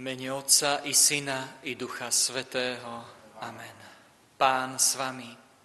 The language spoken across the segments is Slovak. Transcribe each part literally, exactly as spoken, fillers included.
mene Otca i Syna i Ducha Svätého. Amen. Pán s vami.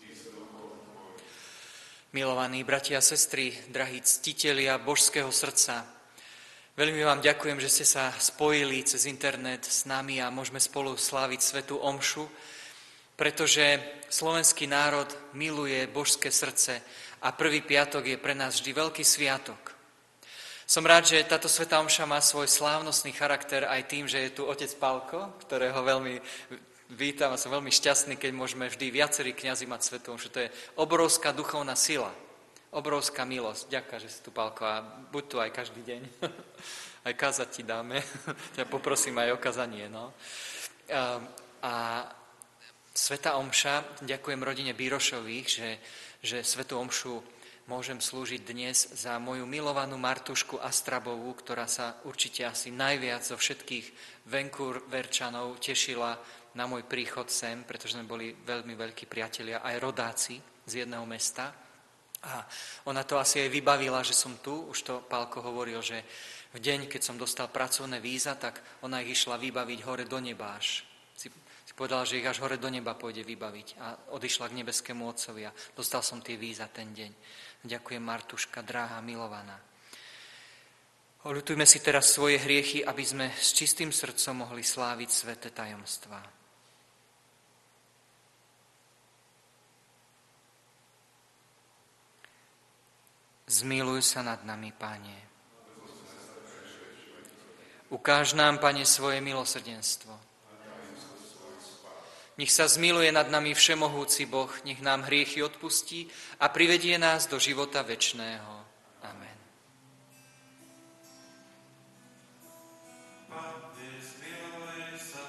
Milovaní bratia a sestry, drahí ctitelia božského srdca, veľmi vám ďakujem, že ste sa spojili cez internet s nami a môžeme spolu sláviť svätú omšu, pretože slovenský národ miluje božské srdce a prvý piatok je pre nás vždy veľký sviatok. Som rád, že táto svätá omša má svoj slávnostný charakter aj tým, že je tu otec Pálko, ktorého veľmi vítam a som veľmi šťastný, keď môžeme vždy viacerí kňazi mať svätú omšu. To je obrovská duchovná sila, obrovská milosť. Ďakujem, že si tu, Pálko, a buď tu aj každý deň. Aj kázať ti dáme. Ja poprosím aj o kázanie. No. A, a svätá omša, ďakujem rodine Bírošových, že, že svätú omšu môžem slúžiť dnes za moju milovanú Martušku Astrabovú, ktorá sa určite asi najviac zo všetkých Vancouverčanov tešila na môj príchod sem, pretože sme boli veľmi veľkí priatelia, aj rodáci z jedného mesta. A ona to asi aj vybavila, že som tu. Už to Pálko hovoril, že v deň, keď som dostal pracovné víza, tak ona ich išla vybaviť hore do neba až. Si, si povedala, že ich až hore do neba pôjde vybaviť a odišla k nebeskému Otcovi a dostal som tie víza ten deň. Ďakujem, Martuška, drahá, milovaná. Oľutujme si teraz svoje hriechy, aby sme s čistým srdcom mohli sláviť sväté tajomstvá. Zmiluj sa nad nami, Pane. Ukáž nám, Pane, svoje milosrdenstvo. Nech sa zmiluje nad nami všemohúci Boh, nech nám hriechy odpustí a privedie nás do života večného. Amen. Pane, zmiluj sa,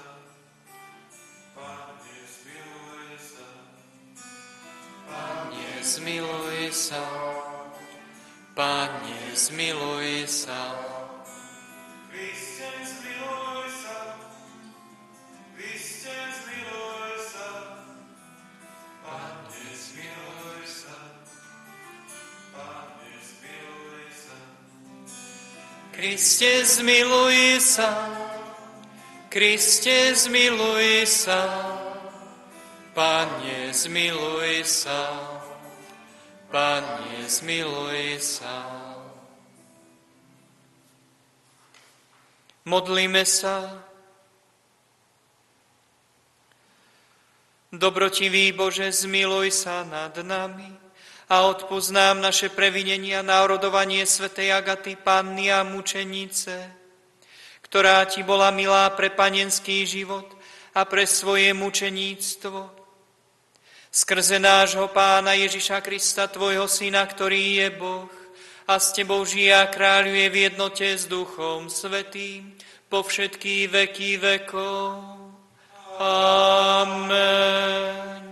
Pane, zmiluj sa, Pane, zmiluj sa, Pane, zmiluj sa. Kriste, zmiluj sa, Kriste, zmiluj sa, Pane, zmiluj sa, Pane, zmiluj sa. Kriste, zmiluj sa, Kriste, zmiluj sa, Pane, zmiluj sa, Pane, zmiluj sa. Modlíme sa. Dobrotivý Bože, zmiluj sa nad nami a odpusť nám naše previnenia na orodovanie svätej Agaty, panny a mučenice, ktorá ti bola milá pre panenský život a pre svoje mučeníctvo. Skrze nášho Pána Ježiša Krista, tvojho Syna, ktorý je Boh a s tebou žije a kráľuje v jednote s Duchom Svätým po všetky veky vekov. Amen.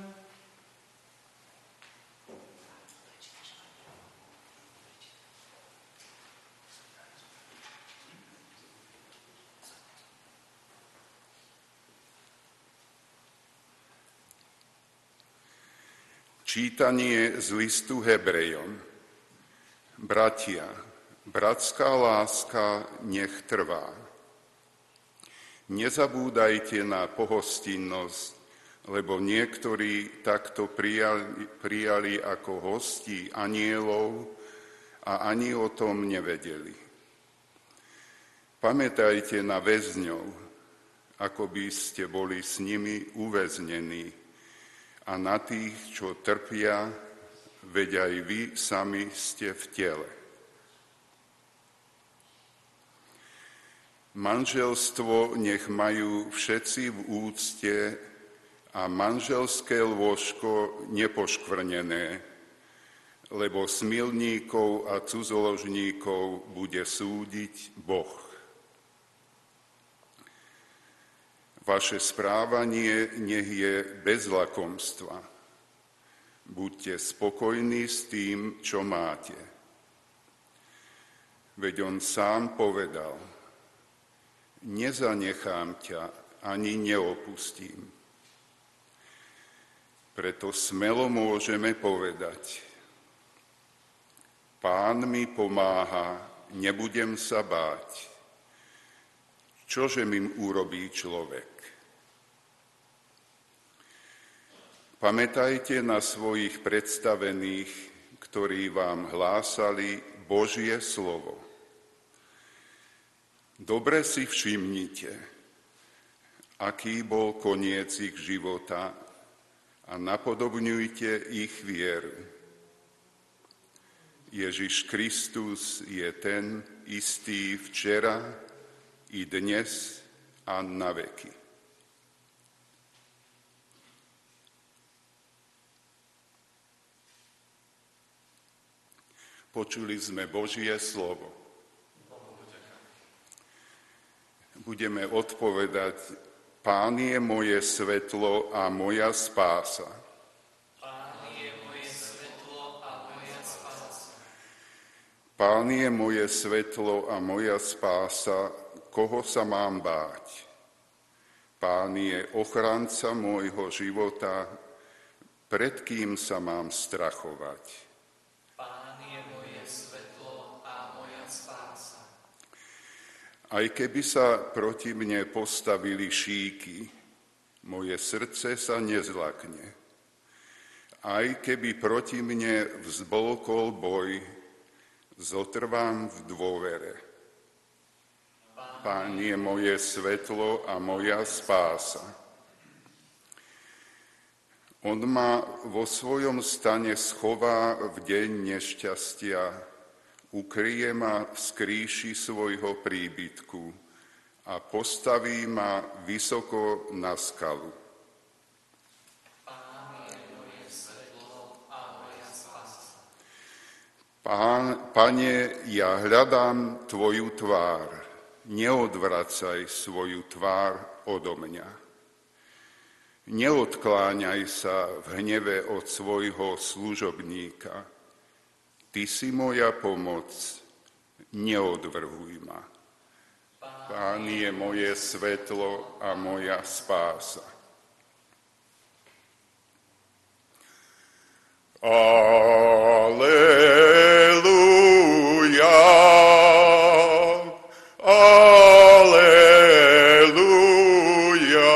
Čítanie z listu Hebrejom. Bratia, bratská láska nech trvá. Nezabúdajte na pohostinnosť, lebo niektorí takto prijali, prijali ako hosti anielov a ani o tom nevedeli. Pamätajte na väzňov, ako by ste boli s nimi uväznení, a na tých, čo trpia, veď aj vy sami ste v tele. Manželstvo nech majú všetci v úcte a manželské lôžko nepoškvrnené, lebo smilníkov a cudzoložníkov bude súdiť Boh. Vaše správanie nech je bez lakomstva. Buďte spokojní s tým, čo máte. Veď on sám povedal, nezanechám ťa, ani neopustím. Preto smelo môžeme povedať, Pán mi pomáha, nebudem sa báť. Čože mi urobí človek? Pamätajte na svojich predstavených, ktorí vám hlásali Božie slovo. Dobre si všimnite, aký bol koniec ich života a napodobňujte ich vieru. Ježiš Kristus je ten istý včera i dnes a na veky. Počuli sme Božie slovo. Budeme odpovedať: Pán je moje svetlo a moja spása. Pán je moje svetlo a moja spása. Pán je moje svetlo a moja spása, koho sa mám báť? Pán je ochranca môjho života, pred kým sa mám strachovať? Pán je moje svetlo a moja spása. Aj keby sa proti mne postavili šíky, moje srdce sa nezlakne. Aj keby proti mne vzblkol boj, zotrvám v dôvere. Pán je moje svetlo a moja spása. On ma vo svojom stane schová v deň nešťastia, ukryje ma z kríši svojho príbytku a postaví ma vysoko na skalu. Pán je moje svetlo a moja spása. Pán, Pane, ja hľadám Tvoju tvár, neodvracaj svoju tvár odo mňa. Neodkláňaj sa v hneve od svojho služobníka. Ty si moja pomoc, neodvrhuj ma. Pán je moje svetlo a moja spása. Aleluja, aleluja.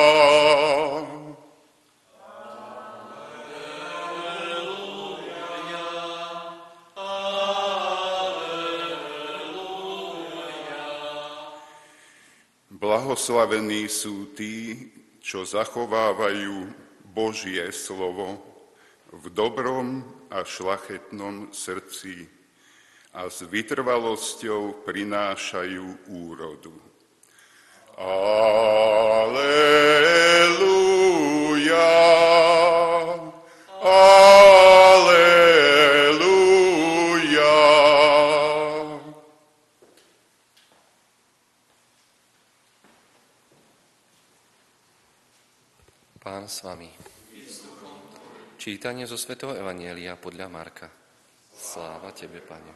Blahoslavení sú tí, čo zachovávajú Božie slovo v dobrom a šľachetnom srdci a s vytrvalosťou prinášajú úrodu. Aleluja, aleluja. Pán s vami. Čítanie zo svätého Evanjelia podľa Marka. Sláva tebe, Pane.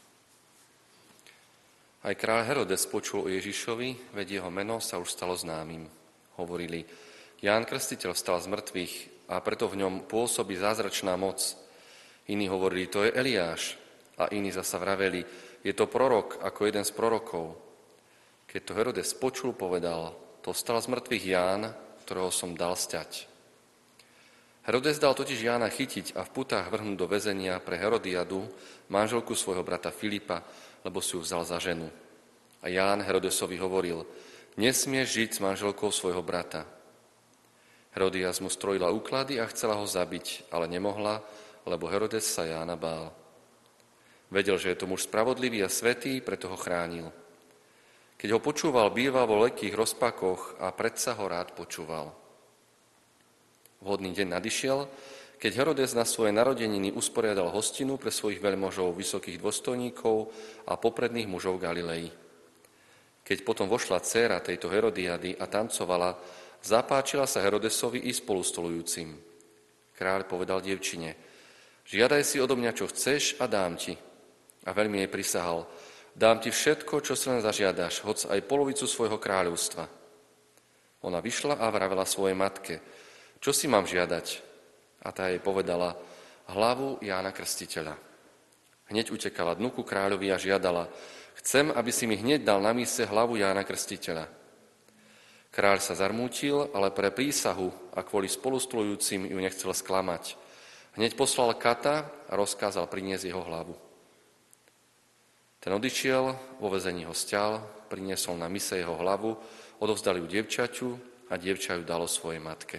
Aj kráľ Herodes počul o Ježišovi, veď jeho meno sa už stalo známym. Hovorili: Ján Krstiteľ vstal z mŕtvych a preto v ňom pôsobí zázračná moc. Iní hovorili: to je Eliáš. A iní zasa vraveli: je to prorok, ako jeden z prorokov. Keď to Herodes počul, povedal: to vstal z mŕtvych Ján, ktorého som dal sťať. Herodes dal totiž Jána chytiť a v putách vrhnúť do väzenia pre Herodiadu, manželku svojho brata Filipa, lebo si ju vzal za ženu. A Ján Herodesovi hovoril: nesmieš žiť s manželkou svojho brata. Herodias mu strojila úklady a chcela ho zabiť, ale nemohla, lebo Herodes sa Jána bál. Vedel, že je to muž spravodlivý a svätý, preto ho chránil. Keď ho počúval, býval vo veľkých rozpakoch a predsa ho rád počúval. Vhodný deň nadišiel, keď Herodes na svoje narodeniny usporiadal hostinu pre svojich veľmožov, vysokých dôstojníkov a popredných mužov Galilei. Keď potom vošla dcéra tejto Herodiady a tancovala, zapáčila sa Herodesovi i spolustolujúcim. Kráľ povedal dievčine: žiadaj si odo mňa, čo chceš, a dám ti. A veľmi jej prisahal: dám ti všetko, čo si len zažiadaš, hoc aj polovicu svojho kráľovstva. Ona vyšla a vravela svojej matke: čo si mám žiadať? A tá jej povedala: hlavu Jána Krstiteľa. Hneď utekala dnu ku kráľovi a žiadala: Chcem, aby si mi hneď dal na mise hlavu Jána Krstiteľa. Kráľ sa zarmútil, ale pre prísahu a kvôli spolustolujúcim ju nechcel sklamať. Hneď poslal kata a rozkázal priniesť jeho hlavu. Ten odišiel, vo väzení ho sťal, priniesol na mise jeho hlavu, odovzdal ju dievčaťu a dievča ju dalo svojej matke.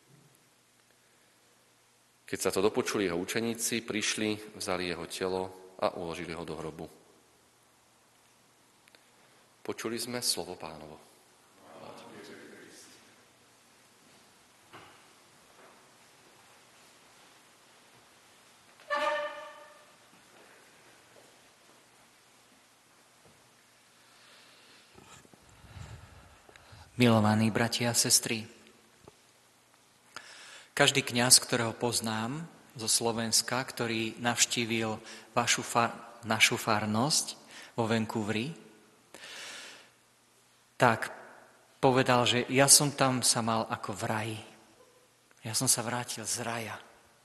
Keď sa to dopočuli jeho učeníci, prišli, vzali jeho telo a uložili ho do hrobu. Počuli sme slovo Pánovo. Milovaní bratia a sestry, každý kňaz, ktorého poznám zo Slovenska, ktorý navštívil vašu far, našu farnosť vo Vancouveri, tak povedal, že ja som tam sa mal ako v raji. Ja som sa vrátil z raja.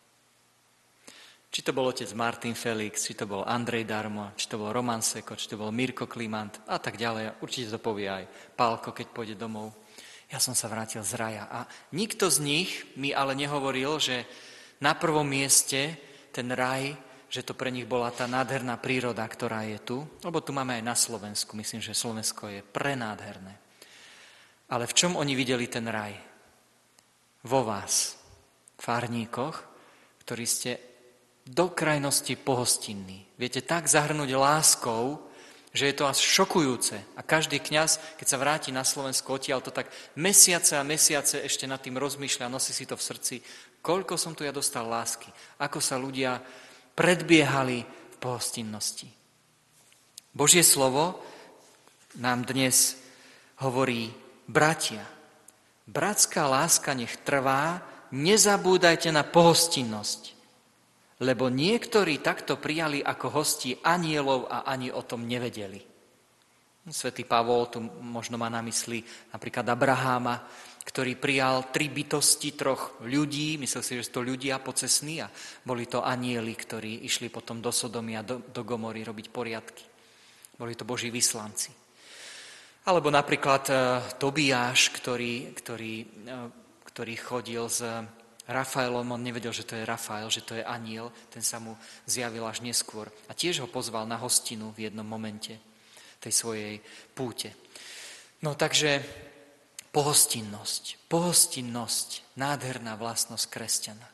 Či to bol otec Martin Felix, či to bol Andrej Darmo, či to bol Roman Seko, či to bol Mirko Klimant a tak ďalej. Určite to povie aj Pálko, keď pôjde domov. Ja som sa vrátil z raja. A nikto z nich mi ale nehovoril, že na prvom mieste ten raj, že to pre nich bola tá nádherná príroda, ktorá je tu. Lebo tu máme aj na Slovensku. Myslím, že Slovensko je prenádherné. Ale v čom oni videli ten raj? Vo vás, farníkoch, ktorí ste do krajnosti pohostinní. Viete tak zahrnúť láskou, že je to až šokujúce. A každý kňaz, keď sa vráti na Slovensko odtiaľ, to tak mesiace a mesiace ešte nad tým rozmýšľa, nosí si to v srdci, koľko som tu ja dostal lásky, ako sa ľudia predbiehali v pohostinnosti. Božie slovo nám dnes hovorí: bratia, bratská láska nech trvá, nezabúdajte na pohostinnosť, lebo niektorí takto prijali ako hosti anielov a ani o tom nevedeli. Svätý Pavol tu možno má na mysli napríklad Abraháma, ktorý prijal tri bytosti troch ľudí, myslel si, že sú to ľudia pocestní a boli to anieli, ktorí išli potom do Sodomy a do, do Gomory robiť poriadky. Boli to Boží vyslanci. Alebo napríklad uh, Tobiáš, ktorý, ktorý, uh, ktorý chodil s Rafaelom, on nevedel, že to je Rafael, že to je aniel, ten sa mu zjavil až neskôr. A tiež ho pozval na hostinu v jednom momente tej svojej púte. No takže pohostinnosť, pohostinnosť, nádherná vlastnosť kresťana.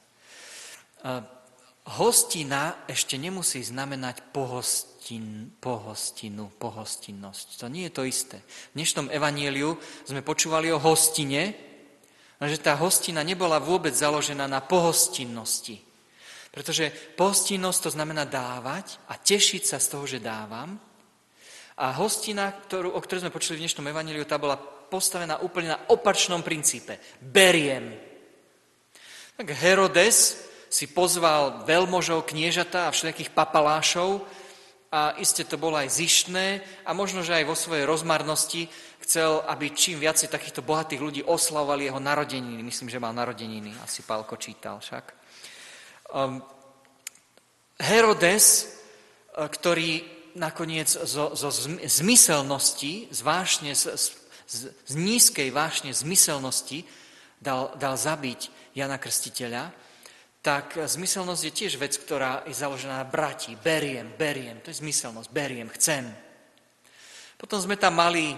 Hostina ešte nemusí znamenať pohostin, pohostinu, pohostinnosť. To nie je to isté. V dnešnom evanjeliu sme počúvali o hostine, že tá hostina nebola vôbec založená na pohostinnosti. Pretože pohostinnosť to znamená dávať a tešiť sa z toho, že dávam. A hostina, ktorú, o ktorej sme počuli v dnešnom evanjeliu, tá bola postavená úplne na opačnom princípe. Beriem. Tak Herodes si pozval veľmožov, kniežatá a všelijakých papalášov a iste to bolo aj zištné a možno, že aj vo svojej rozmarnosti chcel, aby čím viacej takýchto bohatých ľudí oslavovali jeho narodeniny. Myslím, že mal narodeniny, asi Pálko čítal však. Um, Herodes, ktorý nakoniec zo, zo zmyselnosti, z, vášne, z, z, z nízkej vášne zmyselnosti dal, dal zabiť Jana Krstiteľa, tak zmyselnosť je tiež vec, ktorá je založená na bratí. Beriem, beriem, to je zmyselnosť, beriem, chcem. Potom sme tam mali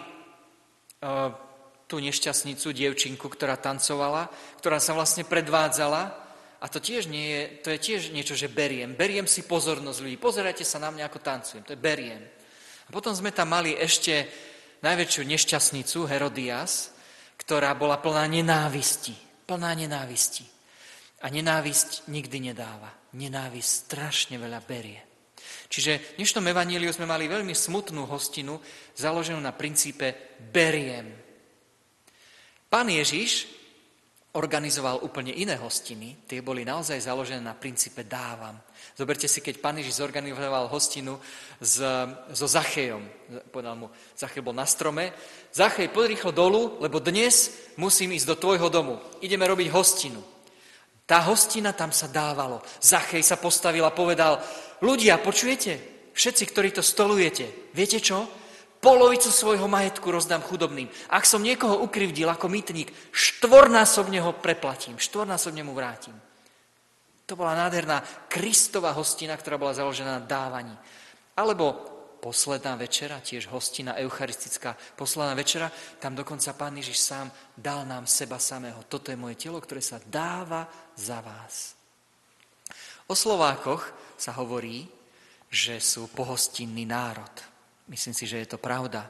tú nešťastnicu, dievčinku, ktorá tancovala, ktorá sa vlastne predvádzala a to tiež nie je, to je tiež niečo, že beriem. Beriem si pozornosť ľudí. Pozerajte sa na mňa, ako tancujem. To je beriem. A potom sme tam mali ešte najväčšiu nešťastnicu, Herodias, ktorá bola plná nenávisti. Plná nenávisti. A nenávisť nikdy nedáva. Nenávisť strašne veľa berie. Čiže v dnešnom evanjeliu sme mali veľmi smutnú hostinu, založenú na princípe beriem. Pán Ježiš organizoval úplne iné hostiny, tie boli naozaj založené na princípe dávam. Zoberte si, keď Pán Ježiš zorganizoval hostinu s, so Zachejom. Povedal mu, Zachej bol na strome, Zachej, poď rýchlo dolu, lebo dnes musím ísť do tvojho domu. Ideme robiť hostinu. Tá hostina tam sa dávalo. Zachej sa postavil a povedal, ľudia, počujete? Všetci, ktorí to stolujete, viete čo? Polovicu svojho majetku rozdám chudobným. Ak som niekoho ukrivdil ako mýtnik, štvornásobne ho preplatím, štvornásobne mu vrátim. To bola nádherná Kristova hostina, ktorá bola založená na dávaní. Alebo posledná večera, tiež hostina eucharistická, posledná večera, tam dokonca Pán Ježiš sám dal nám seba samého. Toto je moje telo, ktoré sa dáva za vás. O Slovákoch sa hovorí, že sú pohostinný národ. Myslím si, že je to pravda.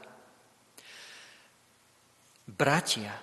Bratia,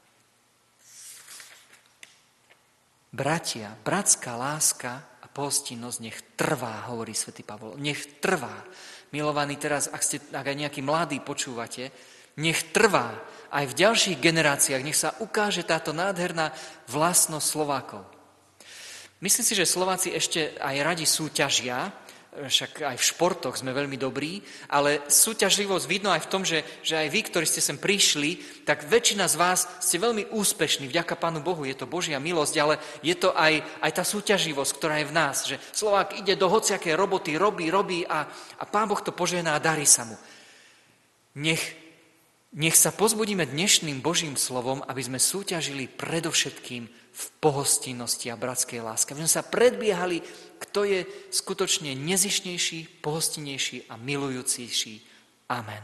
bratia, bratská láska a pohostinnosť nech trvá, hovorí svätý Pavol. Nech trvá. Milovaní, teraz, ak, ste, ak aj nejakí mladí počúvate, nech trvá aj v ďalších generáciách, nech sa ukáže táto nádherná vlastnosť Slovákov. Myslím si, že Slováci ešte aj radi súťažia, však aj v športoch sme veľmi dobrí, ale súťažlivosť vidno aj v tom, že, že aj vy, ktorí ste sem prišli, tak väčšina z vás ste veľmi úspešní, vďaka Pánu Bohu, je to Božia milosť, ale je to aj, aj tá súťaživosť, ktorá je v nás, že Slovák ide do hociakej roboty, robí, robí a, a Pán Boh to požehná a darí sa mu. Nech, nech sa pozbudíme dnešným Božím slovom, aby sme súťažili predovšetkým v pohostinnosti a bratskej láske. Aby sme sa predbiehali, kto je skutočne nezišnejší, pohostinnejší a milujúcejší. Amen.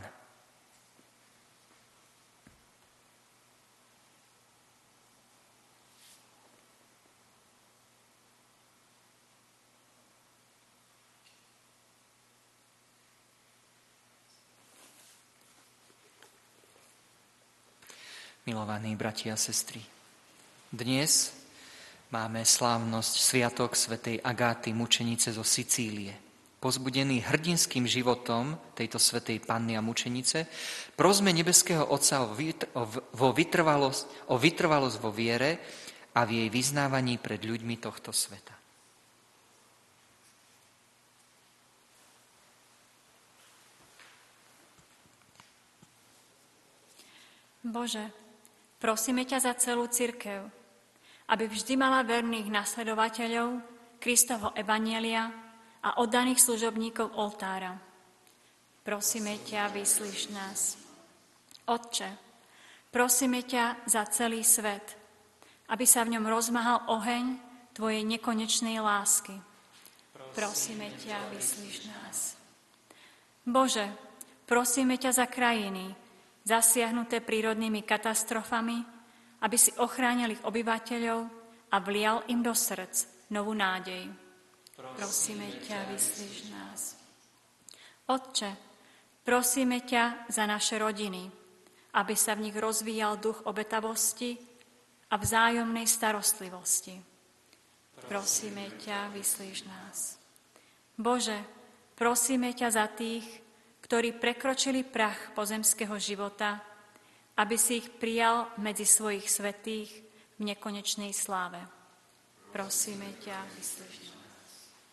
Milovaní bratia a sestry, dnes máme slávnosť sviatok svätej Agáty, mučenice zo Sicílie. Pozbudený hrdinským životom tejto svätej panny a mučenice, prosme nebeského Otca o, vytr- o, vytrvalosť, o vytrvalosť vo viere a v jej vyznávaní pred ľuďmi tohto sveta. Bože, prosíme ťa za celú cirkev, aby vždy mala verných nasledovateľov Kristovho evanjelia a oddaných služobníkov oltára. Prosíme ťa, vyslíš nás. Otče, prosíme ťa za celý svet, aby sa v ňom rozmahal oheň tvojej nekonečnej lásky. Prosíme ťa, vyslíš nás. Bože, prosíme ťa za krajiny, zasiahnuté prírodnými katastrofami, aby si ochránil ich obyvateľov a vlial im do srdc novú nádej. Prosíme ťa, vyslíš nás. Otče, prosíme ťa za naše rodiny, aby sa v nich rozvíjal duch obetavosti a vzájomnej starostlivosti. Prosíme ťa, vyslíš nás. Bože, prosíme ťa za tých, ktorí prekročili prach pozemského života, aby si ich prijal medzi svojich svätých v nekonečnej sláve. Prosíme ťa, vyslíš nás.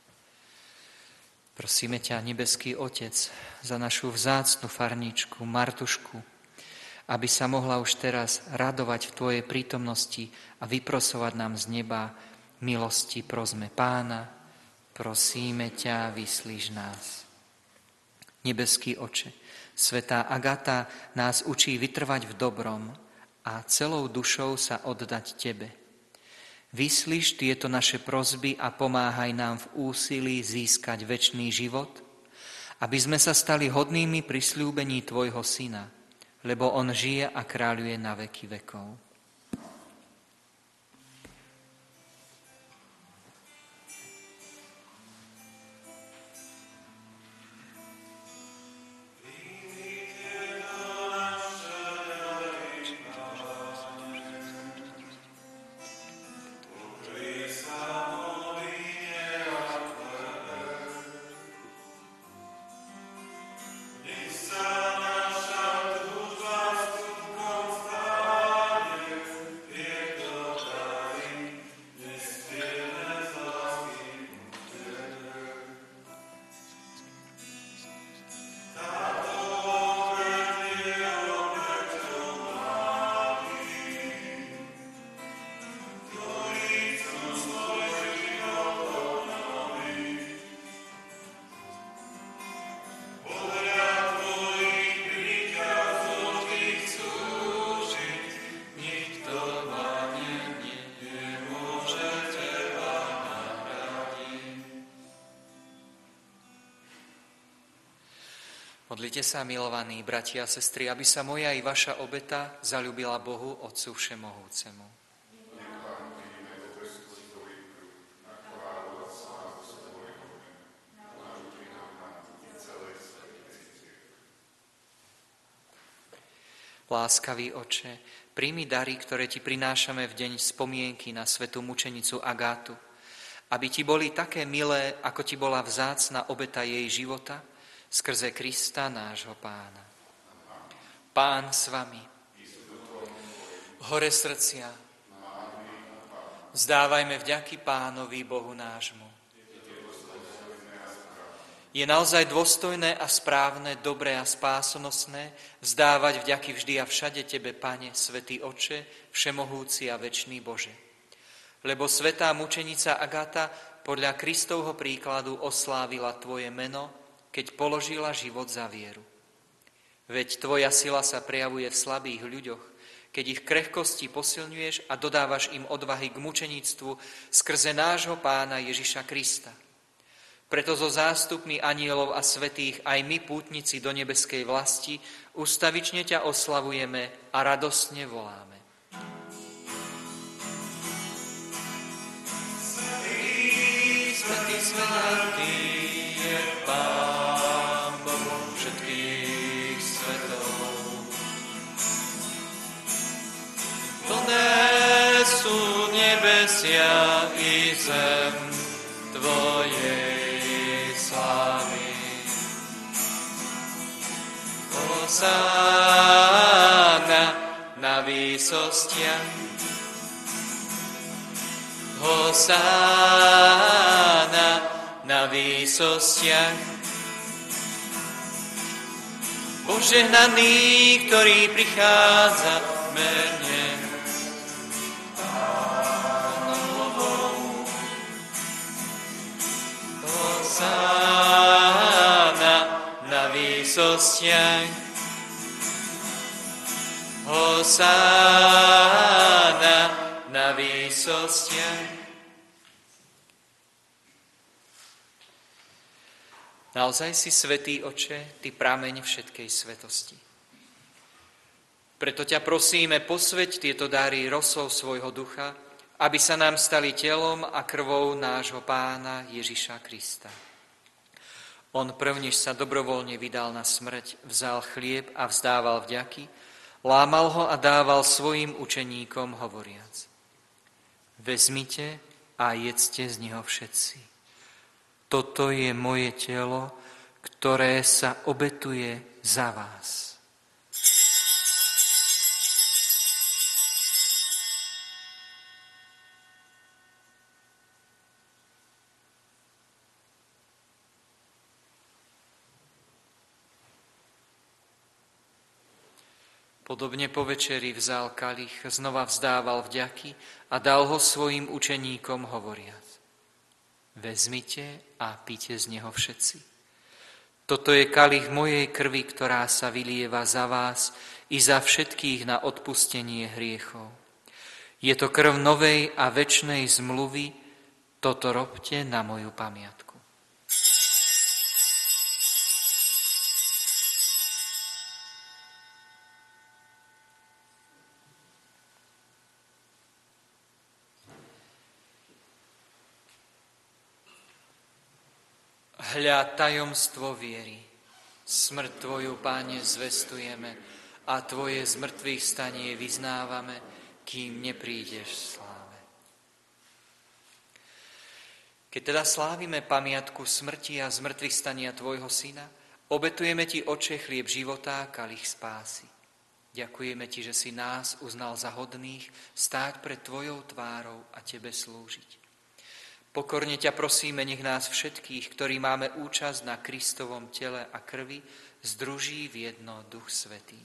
Prosíme ťa, nebeský Otec, za našu vzácnu farníčku Martušku, aby sa mohla už teraz radovať v Tvojej prítomnosti a vyprosovať nám z neba milosti. Prosme Pána, prosíme ťa, vyslíš nás. Nebeský Oče, svätá Agata nás učí vytrvať v dobrom a celou dušou sa oddať Tebe. Vyslíš tieto naše prosby a pomáhaj nám v úsilí získať večný život, aby sme sa stali hodnými prisľúbení Tvojho Syna, lebo On žije a kráľuje na veky vekov. Sa naša túžba skutkom stane, Modlite sa, milovaní bratia a sestry, aby sa moja i vaša obeta zaľúbila Bohu, Otcu Všemohúcemu. Láskavý Oče, príjmi dary, ktoré ti prinášame v deň spomienky na svätú mučenicu Agátu, aby ti boli také milé, ako ti bola vzácna obeta jej života, skrze Krista nášho Pána. Pán s vami. Hore srdcia. Vzdávajme vďaky Pánovi Bohu nášmu. Je naozaj dôstojné a správne, dobré a spásonosné vzdávať vďaky vždy a všade Tebe, Pane, Svätý Otče, Všemohúci a večný Bože. Lebo svätá mučenica Agáta podľa Kristovho príkladu oslávila Tvoje meno, keď položila život za vieru. Veď Tvoja sila sa prejavuje v slabých ľuďoch, keď ich krehkosti posilňuješ a dodávaš im odvahy k mučeníctvu skrze nášho Pána Ježiša Krista. Preto so zástupmi anielov a svätých aj my, pútnici do nebeskej vlasti, ustavične ťa oslavujeme a radostne voláme. Svätý, svätý, svätý je Pán Boh všetkých svetov. Plné sú nebesia i zem Tvojej slávy. Hosanna na výsostiach, Hosanna na výsostiach. Požehnaný, ktorý prichádza v mene Pánovom. Hosanna na výsostiach, Hosanna na výsostiach. Naozaj si, Svätý Oče, Ty prameň všetkej svetosti. Preto ťa prosíme, posväť tieto dary rosou svojho ducha, aby sa nám stali telom a krvou nášho Pána Ježiša Krista. On prvnež sa dobrovoľne vydal na smrť, vzal chlieb a vzdával vďaky, lámal ho a dával svojim učeníkom hovoriac: Vezmite a jedzte z neho všetci. Toto je moje telo, ktoré sa obetuje za vás. Podobne po večeri vzal kalich, znova vzdával vďaky a dal ho svojim učeníkom hovoriac: Vezmite a pite z neho všetci. Toto je kalich mojej krvi, ktorá sa vylieva za vás i za všetkých na odpustenie hriechov. Je to krv novej a večnej zmluvy, toto robte na moju pamiatku. Hľa, tajomstvo viery. Smrť Tvoju, Páne, zvestujeme a Tvoje zmrtvých stanie vyznávame, kým neprídeš v sláve. Keď teda slávime pamiatku smrti a zmrtvých stania Tvojho Syna, obetujeme Ti, Oče, chlieb života a kalich spásy. Ďakujeme Ti, že si nás uznal za hodných stáť pred Tvojou tvárou a Tebe slúžiť. Pokorne ťa prosíme, nech nás všetkých, ktorí máme účasť na Kristovom tele a krvi, združí v jedno Duch Svätý.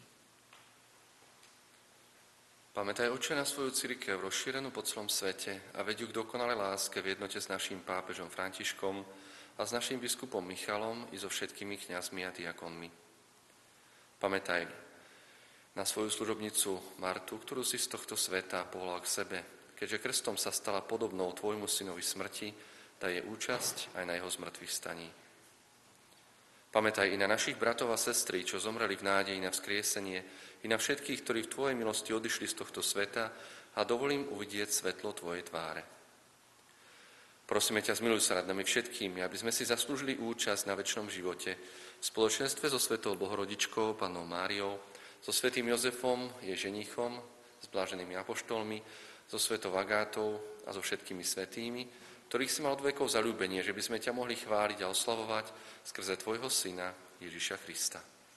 Pamätaj, Oče, na svoju cirkev rozšírenú po celom svete a veď ju k dokonalej láske v jednote s naším pápežom Františkom a s naším biskupom Michalom i so všetkými kňazmi a diakonmi. Pamätaj na svoju služobnicu Martu, ktorú si z tohto sveta povolal k sebe, keďže krstom sa stala podobnou Tvojmu synovi smrti, daj jej účasť aj na jeho zmrtvých staní. Pamätaj i na našich bratov a sestry, čo zomreli v nádeji na vzkriesenie, i na všetkých, ktorí v Tvojej milosti odišli z tohto sveta a dovolím uvidieť svetlo Tvojej tváre. Prosíme ťa, zmiluj sa nad nami všetkými, aby sme si zaslúžili účasť na večnom živote v spoločenstve so Svetou Bohorodičkou, Pannou Máriou, so Svätým Jozefom, jej ženíchom, s bláženými apoštolmi, so Svetou Agátou a so všetkými svätými, ktorých si mal od vekov zaľúbenie, že by sme ťa mohli chváliť a oslavovať skrze Tvojho Syna Ježiša Krista.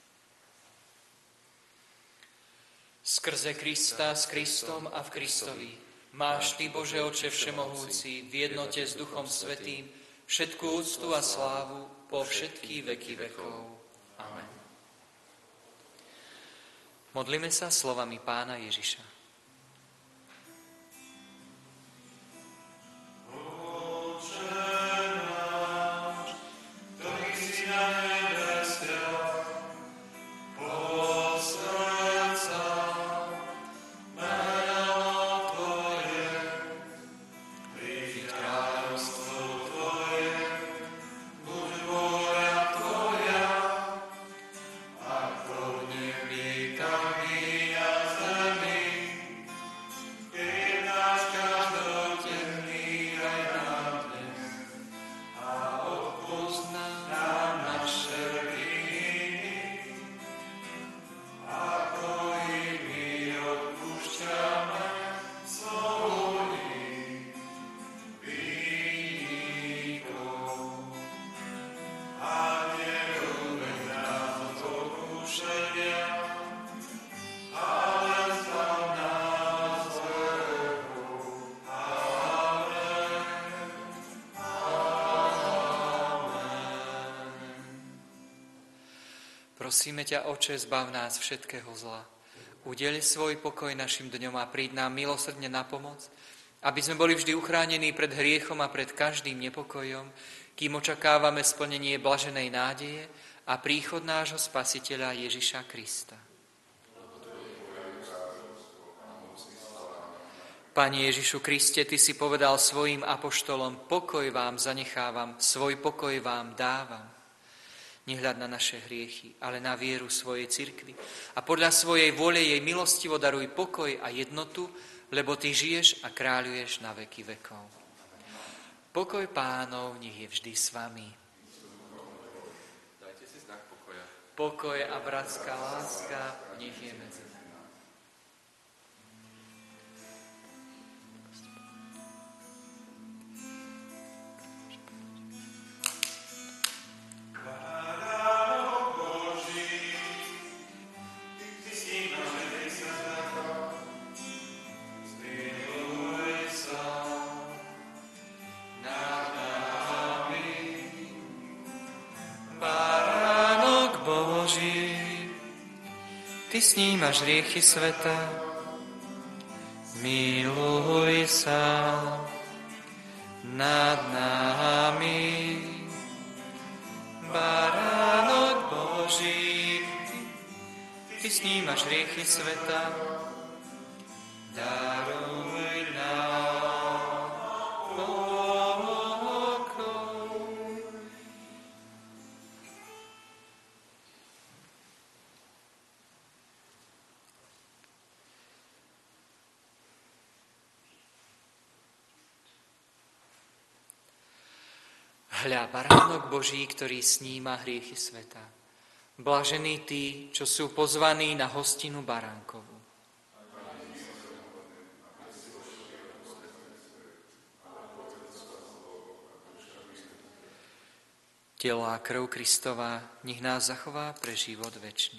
Skrze Krista, s Kristom a v Kristovi máš Ty, Bože Oče všemohúci, v jednote s Duchom Svätým, všetku úctu a slávu po všetky veky vekov. Amen. Modlíme sa slovami Pána Ježiša. Prosíme ťa, Oče, zbav nás všetkého zla. Udeľ svoj pokoj našim dňom a príď nám milosrdne na pomoc, aby sme boli vždy uchránení pred hriechom a pred každým nepokojom, kým očakávame splnenie blaženej nádeje a príchod nášho Spasiteľa Ježiša Krista. Pane Ježišu Kriste, Ty si povedal svojim apoštolom, pokoj vám zanechávam, svoj pokoj vám dávam. Nehľad na naše hriechy, ale na vieru svojej cirkvi. A podľa svojej vôle jej milostivo daruj pokoj a jednotu, lebo Ty žiješ a kráľuješ na veky vekov. Pokoj Pánov nech je vždy s vami. Dajte si znak pokoja. Pokoj a bratská láska nech je medzi nami. Ty snímaš hriechy sveta, miluj sa nad nami. Baránok Boží, Ty snímaš hriechy sveta, daruj nám pokoj. Hľa, baránok Boží, ktorý sníma hriechy sveta. Blažení tí, čo sú pozvaní na hostinu baránkovú. Telo a krv Kristova nech nás zachová pre život večný.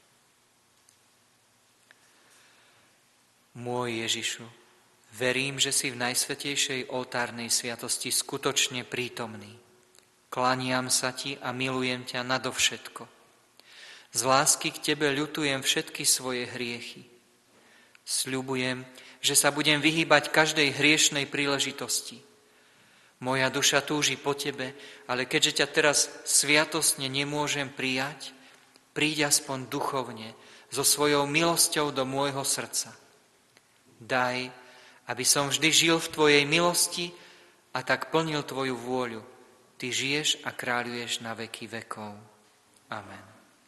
Môj Ježišu, verím, že si v najsvätejšej oltárnej sviatosti skutočne prítomný. Klaniam sa Ti a milujem ťa nadovšetko. Z lásky k Tebe ľutujem všetky svoje hriechy. Sľubujem, že sa budem vyhýbať každej hriešnej príležitosti. Moja duša túži po Tebe, ale keďže ťa teraz sviatostne nemôžem prijať, príď aspoň duchovne so svojou milosťou do môjho srdca. Daj, aby som vždy žil v Tvojej milosti a tak plnil Tvoju vôľu. Ty žiješ a kráľuješ na veky vekov. Amen.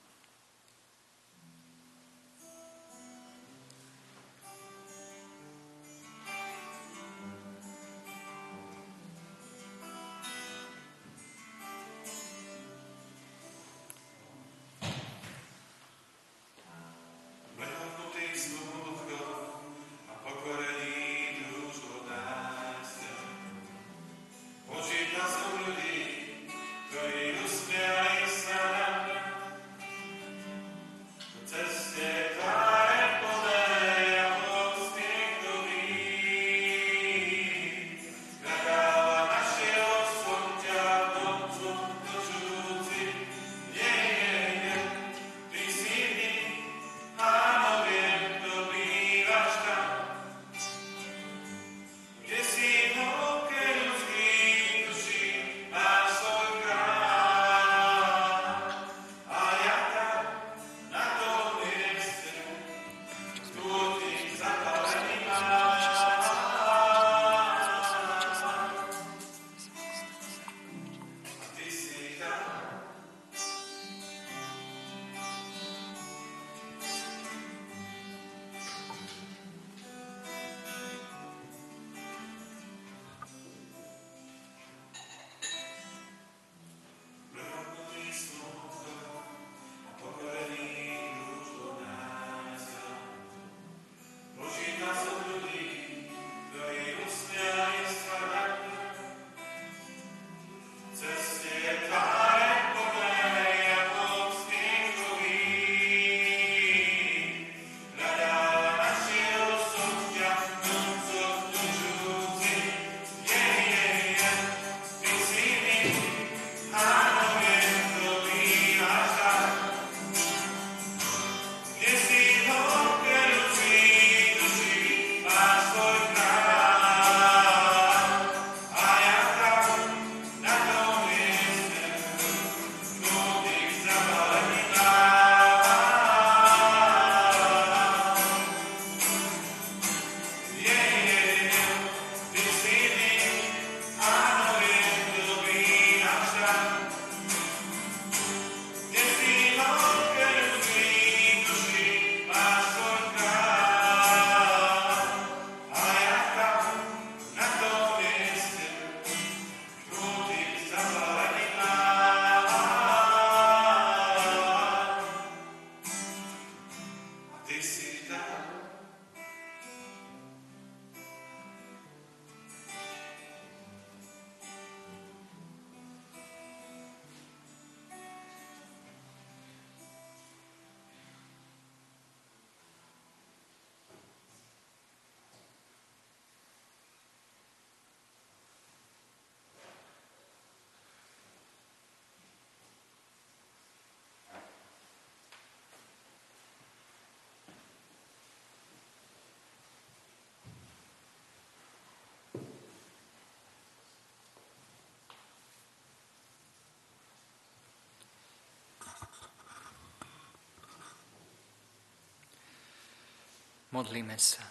Modlíme sa.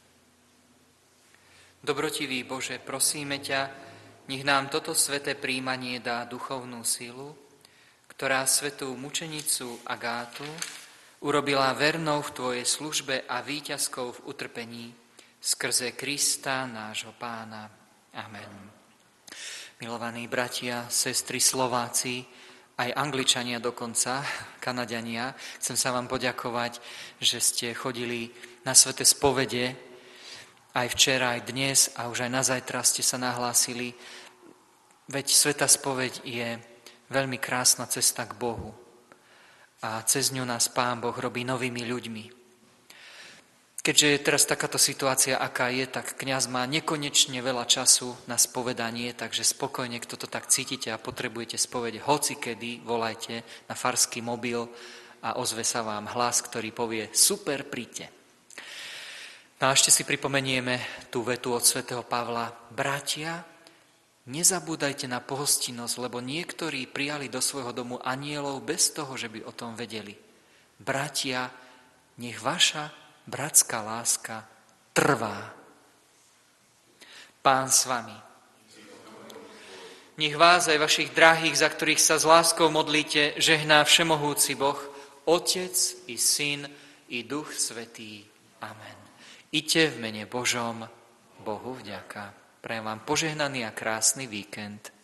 Dobrotivý Bože, prosíme ťa, nech nám toto sväté príjmanie dá duchovnú silu, ktorá svätú mučenicu Agátu urobila vernou v Tvojej službe a víťazkou v utrpení skrze Krista, nášho Pána. Amen. Milovaní bratia, sestry, Slováci, aj Angličania dokonca, Kanadiania, chcem sa vám poďakovať, že ste chodili na sväté spovede aj včera, aj dnes a už aj na zajtra ste sa nahlásili. Veď svätá spoveď je veľmi krásna cesta k Bohu a cez ňu nás Pán Boh robí novými ľuďmi. Keďže je teraz takáto situácia, aká je, tak kňaz má nekonečne veľa času na spovedanie, takže spokojne, kto to tak cítite a potrebujete spoveď, hoci kedy volajte na farský mobil a ozve sa vám hlas, ktorý povie super, príďte. No a ešte si pripomenieme tú vetu od svätého Pavla. Bratia, nezabúdajte na pohostinnosť, lebo niektorí prijali do svojho domu anielov bez toho, že by o tom vedeli. Bratia, nech vaša bratská láska trvá. Pán s vami. Nech vás aj vašich drahých, za ktorých sa s láskou modlíte, žehná všemohúci Boh, Otec i Syn i Duch Svätý. Amen. Iďte v mene Božom, Bohu vďaka. Prajem vám požehnaný a krásny víkend.